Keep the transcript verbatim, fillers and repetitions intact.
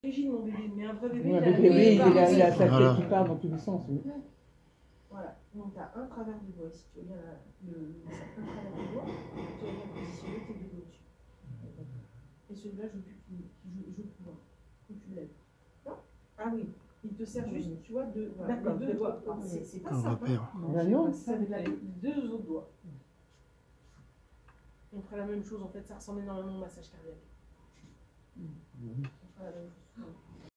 Rigide, mon bébé, mais un vrai bébé, Ouais, il a bébé, oui, il a, il a sa Voilà. tête qui part dans tous les sens. Oui. Voilà, donc tu as un travers du doigt. Si tu veux bien le, le, un travers du doigt, tu vas bien positionner tes deux doigts dessus. Et celui-là, je veux plus qu'il joue, joue plus loin. Faut que tu le lèves. Non? Ah oui, il te sert juste, tu vois, de voilà, les deux doigts. C'est pas Un simple. repère. Ben non, C'est avec la- les deux autres doigts. On fera la même chose, en fait, ça ressemble énormément au massage cardiaque. On fera la même chose.